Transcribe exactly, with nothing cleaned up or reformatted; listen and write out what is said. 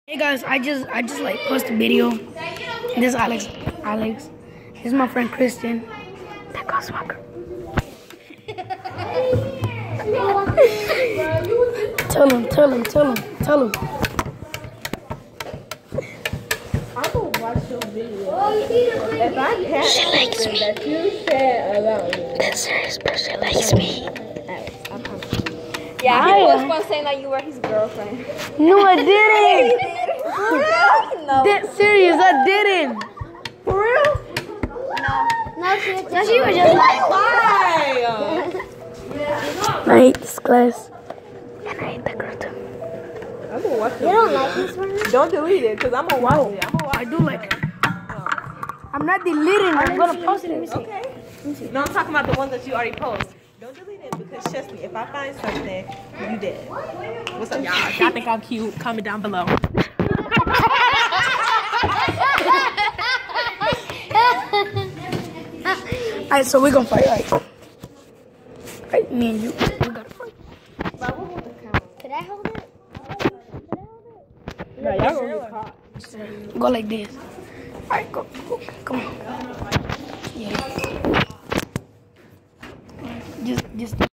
Hey guys, I just I just like posted a video. This is Alex. Alex. This is my friend Kristen. That goes Walker. Tell him, tell him, tell him, tell him. I will watch your video. If I catch She likes me. that you said about me. That's serious, but she likes me. Yeah, he was once saying that you were his girlfriend. No, I didn't. No. That's serious, I didn't. For real? No, she, no, she was just like, Why? I hate this class. And I hate the girl too. I'm gonna watch it. you don't like this one? Don't delete it, because I'm gonna watch it. I'm gonna watch I do like it. I'm not deleting it, I'm gonna post it. it. Okay. No, I'm talking about the ones that you already posted. Don't delete it, because trust me, if I find something, you dead. What's up, y'all? Y'all think I'm cute? Comment down below. Alright, so we're gonna fight, alright. Alright, me and you. We gotta fight. Could I hold it? No, y'all gonna get caught. Go like this. Alright, go, go. Come on. Yeah. Just, just.